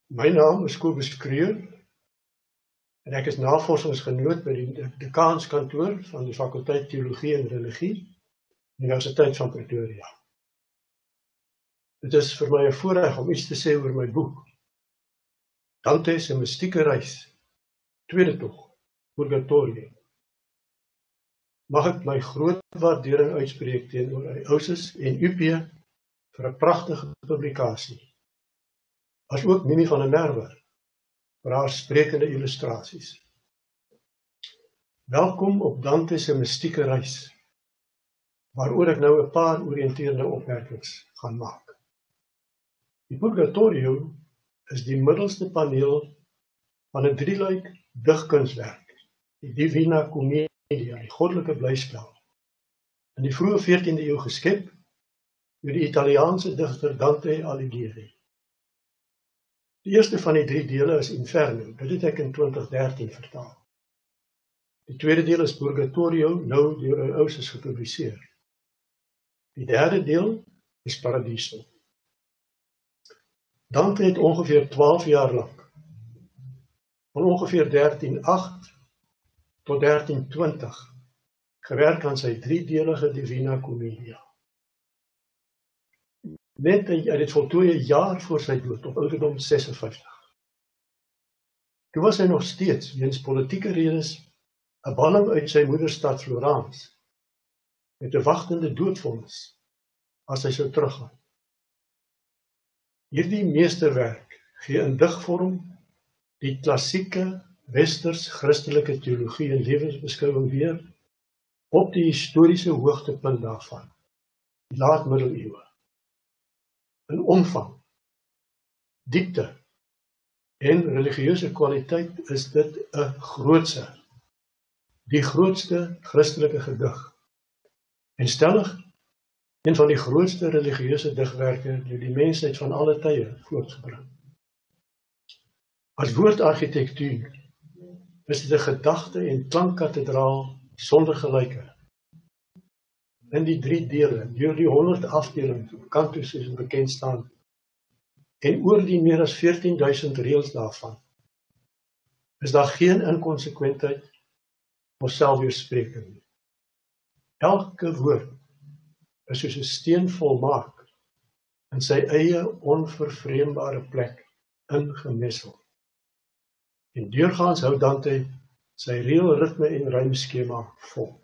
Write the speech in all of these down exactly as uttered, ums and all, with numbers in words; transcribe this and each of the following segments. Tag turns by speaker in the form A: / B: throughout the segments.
A: My naam is Kobus Kreur en ek is navorsingsgenoot by die dekaanskantoor van die Fakulteit Theologie en Religie, Universiteit van Pretoria. Dit is vir my 'n voorreg om iets te sê oor my boek, Dante se mystieke reis, tweede tog, Purgatorio. Mag ek my groot waardering uitspreek teenoor Eusys en Upie vir 'n pragtige publikasie, as ook Mimi van der Merwe vir haar sprekende illustrasies. Welkom op Dante se mystieke reis, waaroor ek nou 'n paar oriënterende opmerkings gaan maak. Die Purgatorio is die middelste paneel van 'n drieluik digkunswerk, die Divina Commedia, die goddelike blyspel, in die vroeë veertiende eeu geskep deur die Italiaanse digter Dante Alighieri. Die eerste van die drie dele is Inferno, dit het ek in twintig dertien vertaal. Die tweede deel is Purgatorio, nou deur Eusys gepubliseer. Die derde deel is Paradiso. Dante het ongeveer twaalf jaar lank, van ongeveer dertien agt tot dertien twintig, gewerk aan sy driedelige Divina Commedia. Net hy het dit voltooi 'n jaar voor sy dood, op ouderdom ses en vyftig. Toe was hy nog steeds, weens politieke redes, 'n banning uit sy moederstad Florence, met 'n wagtende doodvonnis, as hy sou teruggaan. Hierdie meesterwerk gee in digvorm die klassieke westers-christelike teologie en lewensbeskouing weer op die historiese hoogtepunt daarvan, die laat-middeleeue. In omvang, diepte en religieuse kwaliteit is dit 'n grootse, die grootste Christelike gedig, en stellig een van die grootste religieuse digwerke deur die mensheid van alle tye voortgebring. As woordargitektuur is dit 'n gedagte- en klankkathedraal sonder gelyke. In die drie dele, deur die honderd afdelings op cantus soos bekend staan, en oor die meer as veertien duisend reëls daarvan, is daar geen inkonsekwentheid of selfweerspreking nie. Elke woord is soos 'n steen volmaak in sy eie onvervreembare plek ingemessel. En deurgaans hou Dante sy reëlritme en rymskema vol.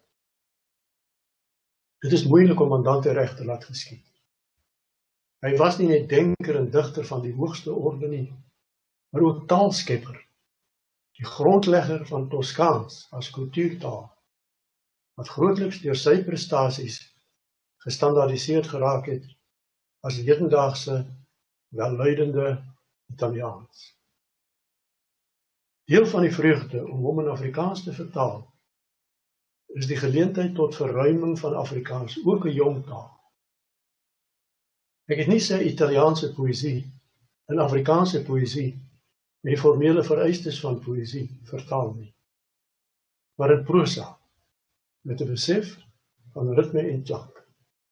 A: Dit is moeilik om aan Dante reg te laat geskied. Hy was nie net denker en digter van die hoogste orde nie, maar ook taalskepper, die grondlegger van Toskaans as kultuurtaal, wat grootliks deur sy prestasies gestandaardiseerd geraak het as hedendaagse, welluidende Italiaans. Deel van die vreugde om hom in Afrikaans te vertaal, is die geleentheid tot verruiming van Afrikaans, ook 'n jong taal. Ek het nie sy Italiaanse poësie in Afrikaanse poësie met die formele vereistes van poësie vertaal nie, maar in prosa, met 'n besef van ritme en klank.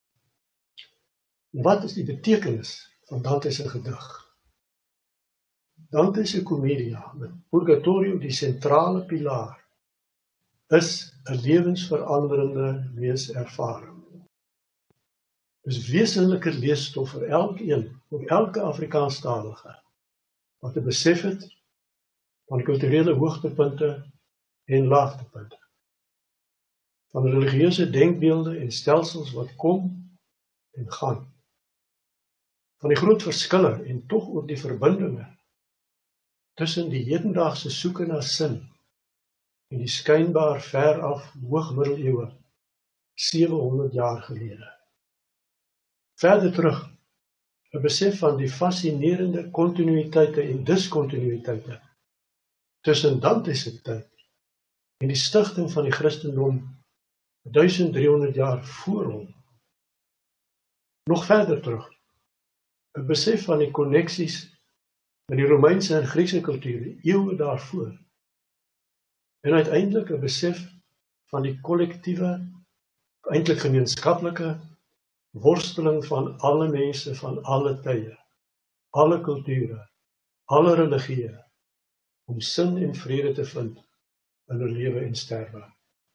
A: Wat is die betekenis van Dante se gedig? Dante se Commedia, met Purgatorio die sentrale pilaar, is 'n lewensveranderende leeservaring. Dis wesenlike leesstof vir elkeen, of elke Afrikaanstalige, wat 'n besef het van kulturele hoogtepunte en laagtepunte, van religieuse denkbeelde en stelsels wat kom en gaan, van die groot verskille en tog ook die verbindinge tussen die hedendaagse soeke na sin en die skynbaar ver af hoogmiddeleeue sewehonderd jaar gelede. Verder terug, 'n besef van die fascinerende kontinuïteite en diskontinuïteite tussen Dante se tyd en die stigting van die Christendom duisend driehonderd jaar voor hom. Nog verder terug, 'n besef van die koneksies met die Romeinse en Griekse kulture eeue daarvoor. En uiteindelik 'n besef van die kollektiewe, eintlik gemeenskaplike worsteling van alle mense van alle tye, alle kulture alle religieë, om sin en vrede te vind in hul lewe en sterwe.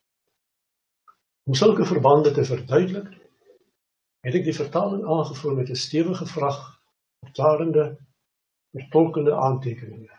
A: Om sulke verbande te verduidelik, het ek die vertaling aangevoer met 'n stewige vrag, verklarende, vertolkende aantekeninge.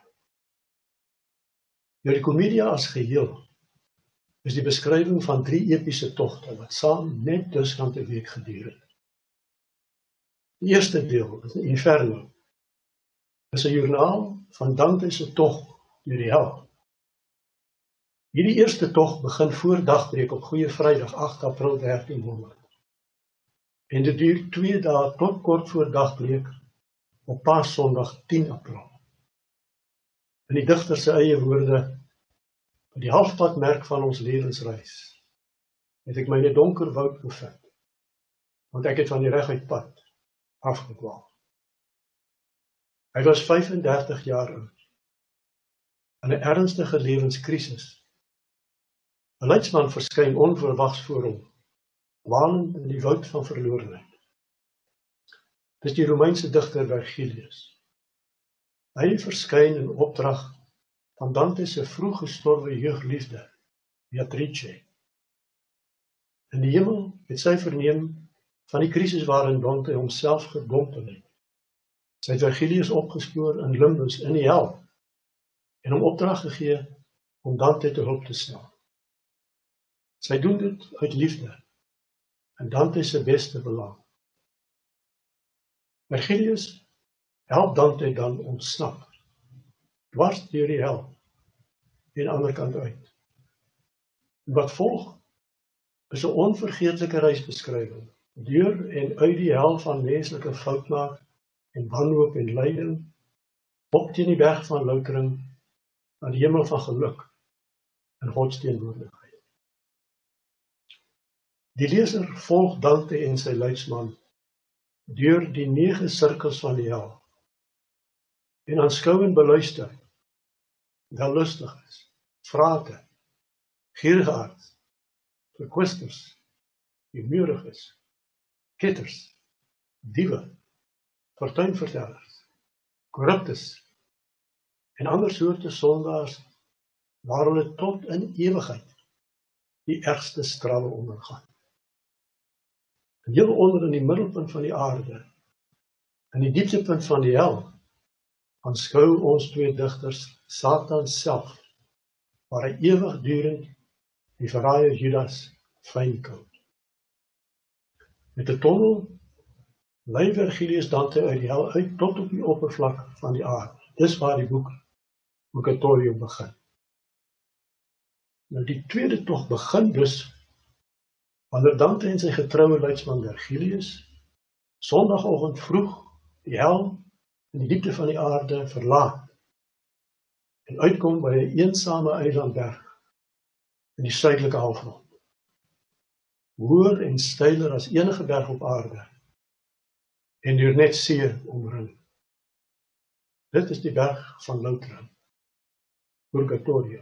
A: Deur die Komedia as geheel is die beskrywing van drie epiese togte wat saam net dusrand 'n week geduur het. Die eerste deel, is 'n Inferno, is 'n joernaal van Dante se tog deur die hel. Hierdie eerste tog begin voor dagbreek op Goeie Vrydag agt April dertienhonderd. En dit duur twee dae tot kort voor dagbreek op Paaszondag tien April. In die digter se eie woorde, op die halfpadmerk van ons lewensreis, het ek my in 'n donker woud bevind, want ek het van die reguit pad afgedwaal. Hy was vyfendertig jaar oud, in 'n ernstige lewenskrisis. 'n Leidsman verskyn onverwags voor hom, walend in die woud van verlorenheid. Dis die Romeinse digter Vergilius. Hy verskyn in opdrag van Dante se vroeg gestorwe jeugliefde, Beatrice. In die hemel het sy verneem van die krisis waarin Dante homself gedompel het. Sy het Vergilius opgespoor in Limbus in die hel en hom opdrag gegee om Dante te hulp te stel. Sy doen dit uit liefde en Dante se beste belang. Vergilius help Dante dan ontsnap, dwars deur die hel en aan die ander kant uit. En wat volg is 'n onvergeetlike reisbeskrywing deur en uit die hel van menslike foutmaak en wanhoop en lyding op teen die berg van loutering na die hemel van geluk en God teenwoordigheid. Die leser volg Dante en sy leidsman deur die nege sirkels van die hel en aanskou en beluister wellustiges, vrate, gierigaards, verkwisters, humoriges, ketters, diewe, fortuinvertellers, korruptes en ander soorte sondaars waar hulle tot in ewigheid die ergste strale ondergaan. En heel onder in die middelpunt van die aarde, in die dieptepunt van die hel, aanskou ons twee digters Satan self, waar hy ewigdurend die verraaier Judas fynkou. Met 'n tonnel lei Vergilius Dante uit die hel uit tot op die oppervlak van die aarde. Dis waar die boek Purgatorium begin. Nou die tweede tog begin dus wanneer Dante en sy getroue leidsman Vergilius Sondagoggend vroeg die hel in die diepte van die aarde verlaat en uitkom by 'n eensame eilandberg in die suidelike halfrond. Hoër en steiler as enige berg op aarde en deur net see omring. Dit is die berg van loutering, Purgatorium.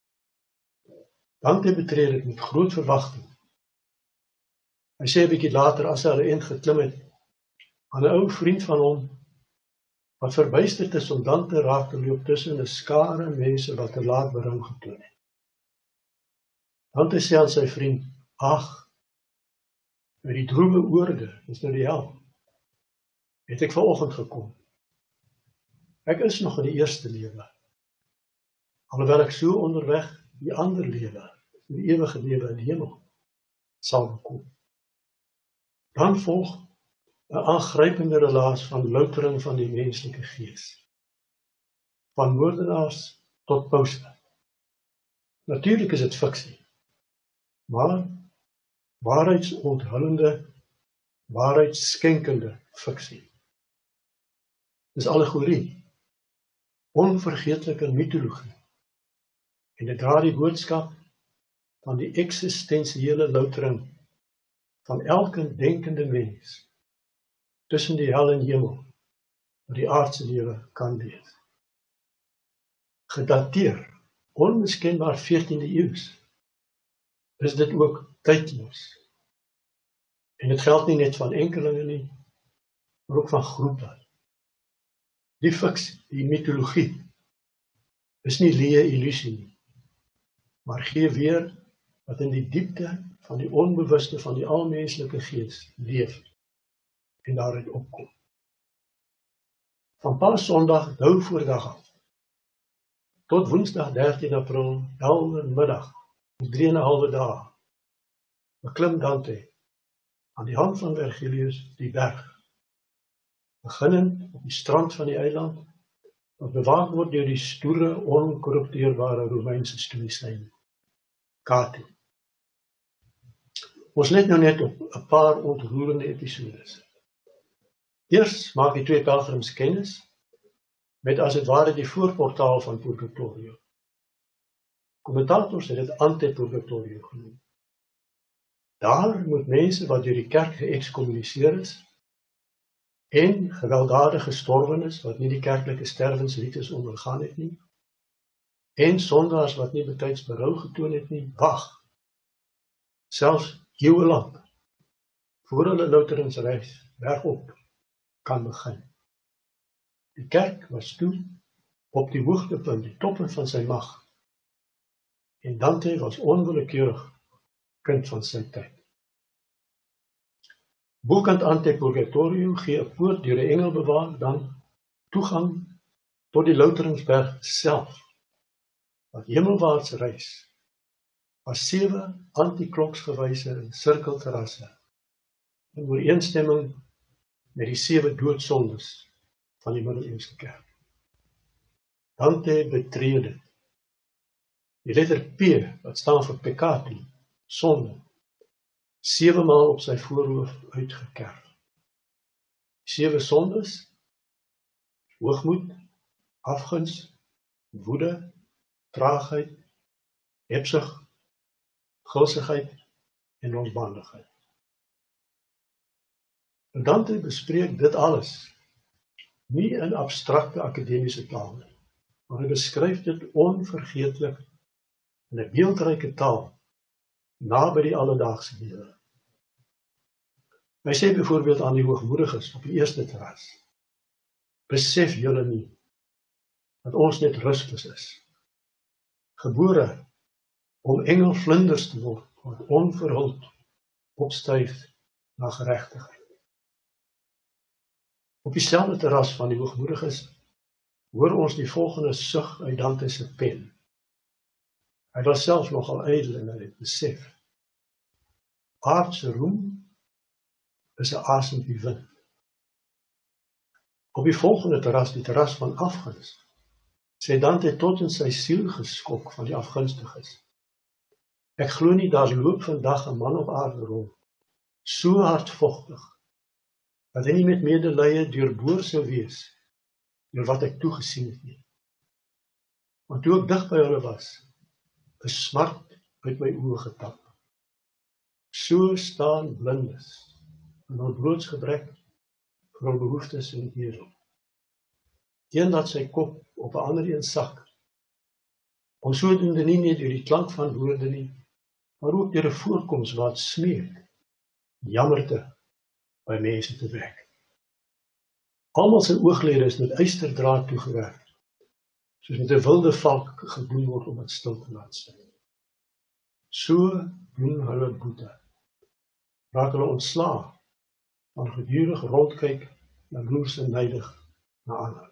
A: Dante betree dit met groot verwagting. Hy sê 'n bietjie later as hy al een geklim het, aan 'n ou vriend van hom, wat verbuisterd is om Dante raak te loop tussen 'n skare mense wat te laat berouw geklim het. Dante sê aan sy vriend, ag, met die droewe oorde, is nou die hel, het ek vanoggend gekom. Ek is nog in die eerste lewe, alhoewel ek so onderweg die ander lewe, die ewige lewe in die hemel, sal bekom. Dan volg 'n aangrypende relaas van loutering van die menslike gees, van moordenaars tot pouse. Natuurlik is dit fiksie, maar waarheidsonthulende, waarheidsskenkende fiksie. Dis allegorie, onvergeetlike mitologie, en dit dra die boodskap van die eksistensiële loutering van elke denkende mens tussen die hel en hemel, wat die aardse lewe kan wees. Gedateer, onmiskenbaar veertiende eeus, is dit ook tydloos. En dit geld nie net van enkelinge nie, maar ook van groepe. Die fiks, die mitologie, is nie leë illusie nie, maar gee weer wat in die diepte van die onbewuste van die almenslike gees leef en daaruit opkom. Van Paasondag nou voordag af, tot Woensdag dertien April, elf middag, drie en 'n halwe dae, beklim Dante aan die hand van Virgilius die berg, beginnend op die strand van die eiland, wat bewaak word deur die stoere, onkorrupteerbare Romeinse stoïsyn, Cato. Ons let nou net op 'n paar ontroerende episodes. Eers maak die twee pelgrims kennis met as het ware die voorportaal van Purgatorio. Kommentators het dit Ante-Purgatorio genoem. Daar moet mense wat deur die kerk geëxcommuniseer is en gewelddadig gestorwen is, wat nie die kerklike sterwensrites ondergaan het nie, en sondaars wat nie betyds berou getoon het nie, wag, selfs eeue lank, voor hulle louteringsreis bergop kan begin. Die kerk was toe op die hoogtepunt, die toppen van sy mag, en Dante was onwillekeurig kind van sy tyd. Bokant Ante-Purgatorio gee 'n poort deur 'n engel bewaak dan toegang tot die louteringsberg self, wat hemelwaarts reis, was sewe antikloksgewyse sirkelterrasse, in ooreenstemming met die sewe doodsondes van die middeleeuse kerk. Dante betree dit. Die letter P, wat staan vir peccati, sonde, sewe maal op sy voorhoof uitgekerf. Die sewe sondes, hoogmoed, afguns, woede, traagheid, hebsug, gulsigheid en losbandigheid. Dante bespreek dit alles nie in abstrakte akademiese taal nie, maar hy beskryf dit onvergeetlik in 'n beeldryke taal naby die alledaagse lewe. Hy sê byvoorbeeld aan die hoogmoediges op die eerste terras: besef julle nie dat ons net rustlus is, gebore om engelvlinders te word, wat onverhuld opstyf na geregtigheid. Op dieselfde terras van die hoogmoediges hoor ons die volgende sug uit Dante se pen. Hy was self nogal ydel en hy het besef: aardse roem is 'n asem die wind. Op die volgende terras, die terras van afguns, sê Dante tot in sy siel geskok van die afgunstiges: ek glo nie daar loop vandag 'n man op aarde rond, so hardvochtig, dat hy nie met medelee deurboor sou wees, deur wat ek toegesien het nie. Want toe ek dig by hulle was, is smart uit my oë getap. So staan blindes, in hul broodsgebrek, vir hul behoeftes en edel. Teen dat sy kop op 'n ander een sak, om sodoende nie net deur die klank van woorde nie, maar ook deur 'n voorkoms wat smeek, jammerte by mense te wek. Almal sy ooglede is met ysterdraad toegewerk, soos met 'n wilde valk gedoen word om het stil te laat sy. So doen hulle boete, raak hulle ontslae, van gedurig rondkyk, jaloers en nydig na ander.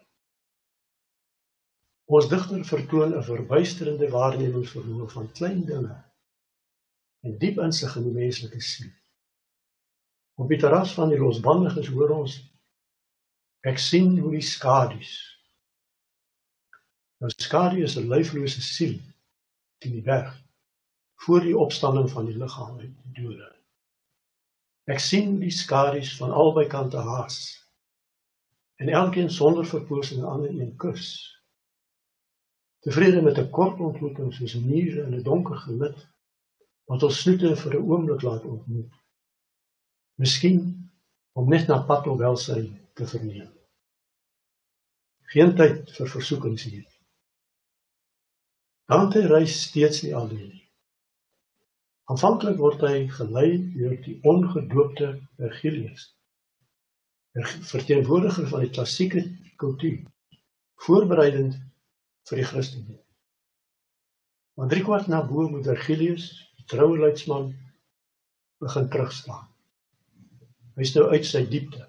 A: Ons digter vertoon 'n verbuisterende waarnemingsvermoë van klein dinge en diep insig in die menslike siel. Op die terras van die losbandiges hoor ons: ek sien hoe die skadu's. Nou skadu is 'n lyflose siel teen die berg, voor die opstanding van die liggaam uit die dode. Ek sien die skadu's van albei kante haas, en elkeen sonder verpoosing 'n ander een kus. Tevrede met 'n kort ontmoeting soos mure in 'n donker gelid, wat ons snoete vir 'n oomblik laat ontmoet. Miskien om net na pad op welsyn te verneem. Geen tyd vir versoekings hier. Dante reis steeds nie alleen nie. Aanvanklik word hy gelei deur die ongedoopte Virgilius, 'n verteenwoordiger van die klassieke kultuur, voorbereidend vir die Christendom. Maar driekwart na bo moet Virgilius, die troue leidsman, begin terugstaan. Hy is nou uit sy diepte.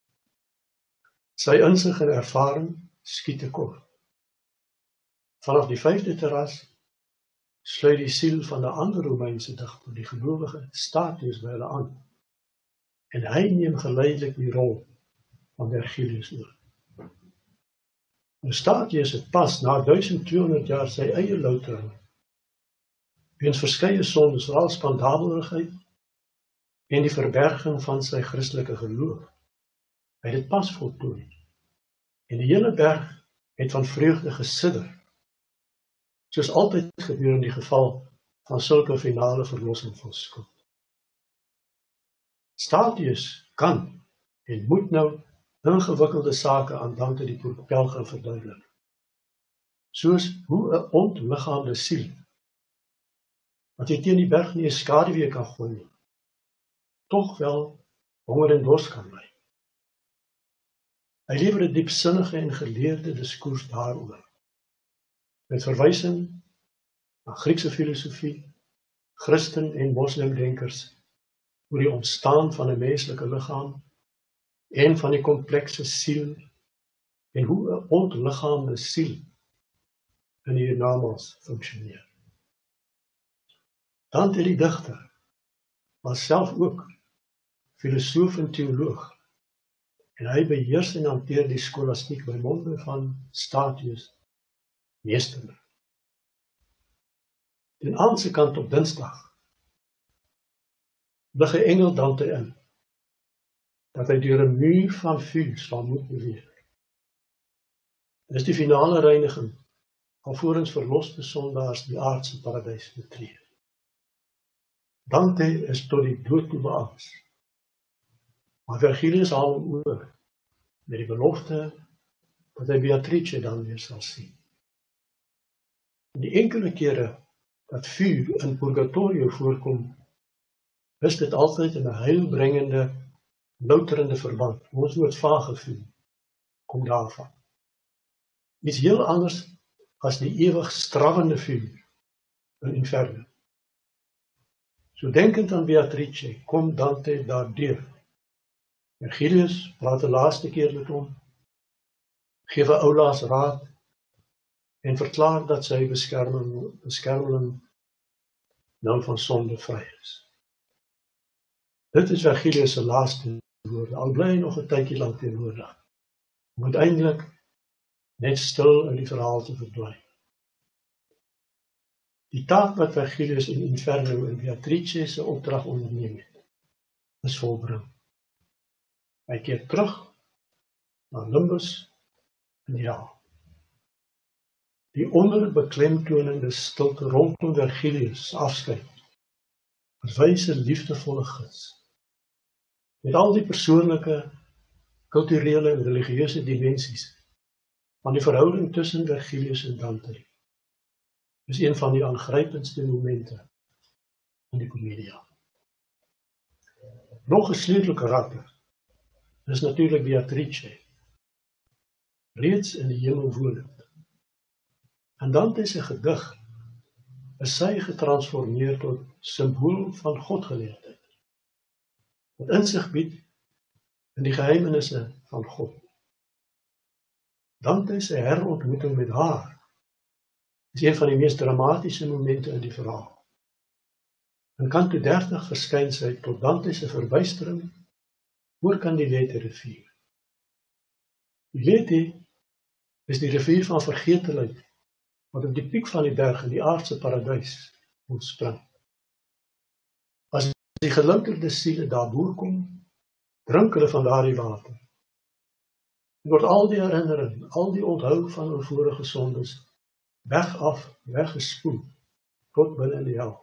A: Sy insig en ervaring skiet te kort. Vanaf die vyfde terras sluit die siel van 'n ander Romeinse digter, die gelowige Statius, by hulle aan. En hy neem geleidelik die rol van Virgilius oor. Nou Statius het pas na duisend tweehonderd jaar sy eie loutering, weens verskeie sondes, veral spandabelrigheid en die verberging van sy Christelike geloof. Hy het dit pas voltooi. En die hele berg het van vreugde gesidder, soos altyd gebeur in die geval van sulke finale verlossing van skuld. Statius kan en moet nou ingewikkelde sake aan Dante die Pelgrim verduidelik, soos hoe 'n ontliggaamde siel, wat jy teen die berg nie 'n skaduwee kan gooi nie, tog wel honger en dors kan ly. Hy lewer 'n diepsinnige en geleerde diskurs daaroor, met verwysing na Griekse filosofie, Christen en moslimdenkers, oor die ontstaan van 'n menslike liggaam en van die komplekse siel en hoe 'n ontliggaamde siel in die hiernamaals funksioneer. Dante die digter was self ook filosoof en teoloog, en hy beheers en hanteer die skolastiek by monde van Statius meesterlik. Ten aandse kant op Dinsdag lig 'n engel Dante in, dat hy deur 'n muur van vuur sal moet beweeg. Dit is die finale reiniging, alvorens verloste sondaars die aardse paradys betree. Dante is tot die dood toe beangstig, maar Virgilius haal hom oor, met die belofte dat hy Beatrice dan weer sal sien. En die enkele kere dat vuur in Purgatorio voorkom, is dit altyd in 'n heilbrengende, louterende verband. Ons woord vage vuur kom daarvan. Iets heel anders as die ewig strawwende vuur in Inferno. So denkend aan Beatrice, kom Dante daardeur. Virgilius praat die laaste keer met hom, gee vir Aulaas raad en verklaar dat sy beskerming, beskermeling nou van sonde vry is. Dit is Virgilius se laaste woorde, al bly hy nog 'n tydjie lank teenwoordig, om uiteindelik net stil in die verhaal te verdwyn. Die taak wat Virgilius in Inferno en Beatrice se opdrag onderneem het, is volbring. Hy keer terug na Limbus en die hel. Die onderbeklemtonende stilte rondom Virgilius afskeid, as wyse liefdevolle gids, met al die persoonlike, kulturele en religieuse dimensies van die verhouding tussen Virgilius en Dante, is een van die aangrypendste momente in die Commedia. Nog 'n sleutelike karakter is natuurlik Beatrice, reeds in die hemel wonend. En Dante se gedig is sy getransformeer tot symbool van godgeleerdheid, wat insig bied in die geheimenisse van God. Dante se herontmoeting met haar is een van die mees dramatiese momente in die verhaal. In Canto dertig verskyn sy tot Dante se verbuistering oor kan die Lete rivier. Die Lete is die rivier van vergetelheid, wat op die piek van die berg in die aardse paradys ontspring. As die gelouterde siele daarbo kom, drink hulle van daardie water. En word al die herinnering, al die onthou van hul vorige sondes, weg af, weggespoel, tot binne in die hel.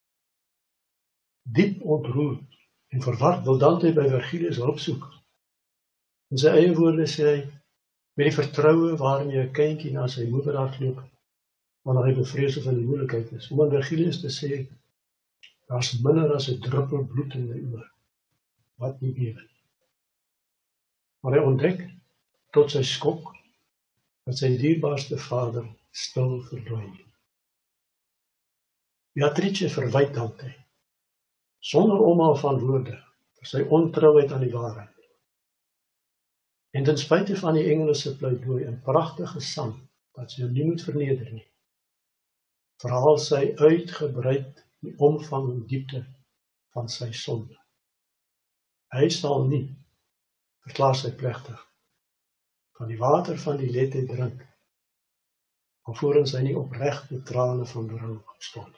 A: Diep ontroerd en verward wil Dante by Virgilius hulp soek. In sy eie woorde sê hy, met die vertroue waarmee 'n kindjie na sy moeder hardloop, wanneer hy bevrees of in die moeilikheid is, om aan Virgilius te sê, daar's minder as 'n druppel bloed in my oor, wat nie bewe nie. Maar hy ontdek, tot sy skok, wat sy dierbaarste vader stil verdwyn. Beatrice verwyd Dante, sonder omhaal van woorde, vir sy ontrouheid aan die waarheid. En ten spyte van die Engelse pleidooi en pragtige sang, dat sy hom nie moet verneder nie, verhaal sy uitgebreid die omvang en diepte van sy sonde. Hy sal nie, verklaar sy plegtig, van die water van die Lethe drink, alvorens hy nie opregte trane van berou gestort.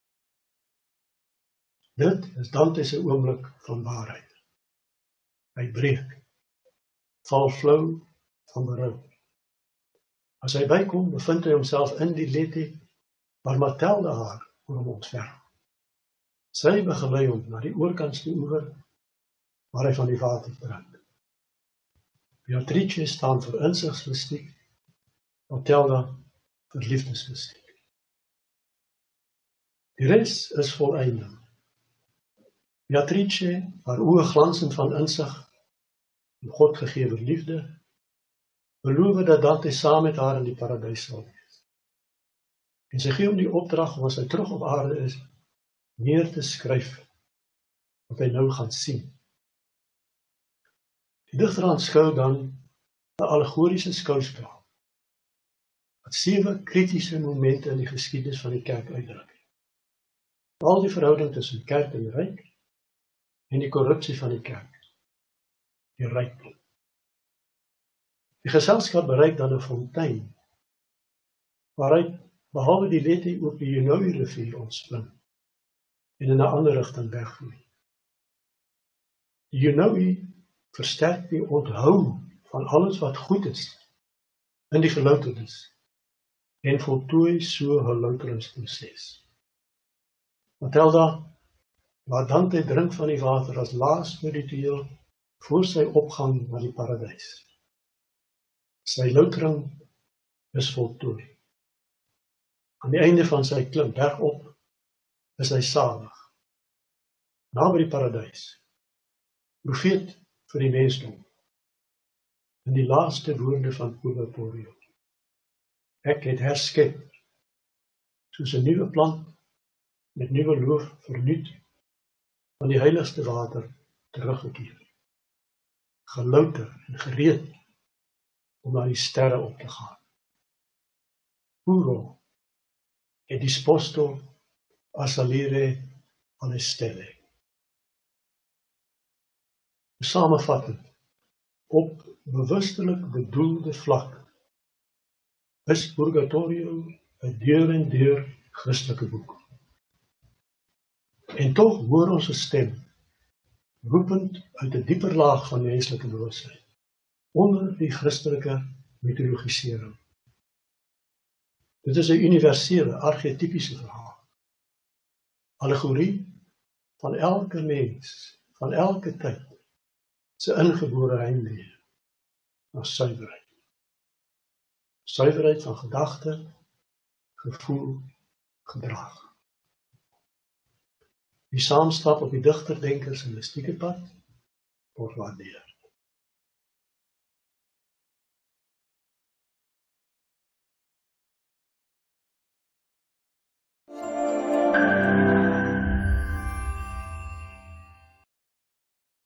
A: Dit is Dante se oomblik van waarheid. Hy breek, val flou van berou. As hy bykom, bevind hy homself in die Lethe, waar Mathilde haar oor hom ontferm. Sy begelei hom na die oorkantste oewer, waar hy van die water drink. Beatrice staan vir insigsmystiek, Mathilde vir liefdesmystiek. Die res is volleinding. Beatrice, haar oë glansend van insig en God gegewe liefde, beloof dat Dante saam met haar in die paradys sal wees. En sy gee hom die opdrag om as hy terug op aarde is, neer te skryf wat hy nou gaan sien. Die digter aanskou dan 'n allegoriese skouspel, wat sewe kritiese momente in die geskiedenis van die kerk uitdruk. Veral die verhouding tussen kerk en ryk, en die korrupsie van die kerk, die ryk. Die geselskap bereik dan 'n fontein, waaruit behalwe die Lethe ook die Genoa rivier ontspring, en in 'n ander rigting wegvloei. Die Genoa versterk die onthou van alles wat goed is in die gelouternis en voltooi so 'n louteringsproses. Mathilde, waar Dante drink van die water as laaste ritueel voor sy opgang na die paradys. Sy loutering is voltooi. Aan die einde van sy klim bergop is hy salig, naby die paradys, profeet vir die mensdom, in die laaste woorde van Purgatorio. Ek het herskep, soos 'n nuwe plant, met nuwe loof vernuut, van die heiligste water teruggekeer, gelouter en gereed, om na die sterre op te gaan. Puro, et disposto a salire alle stelle. Samenvattend, op bewustelik bedoelde vlak is Purgatorio 'n deur en deur Christelike boek. En tog hoor ons 'n stem, roepend uit 'n dieper laag van menslike bewustheid, onder die Christelike mitologisering. Dit is 'n universele, archetypiese verhaal. Allegorie van elke mens, van elke tyd, se ingebore heimwee na suiwerheid. Suiwerheid van gedagte, gevoel, gedrag. Die saamstap op die digterdenkers en mystieke pad word waardeer.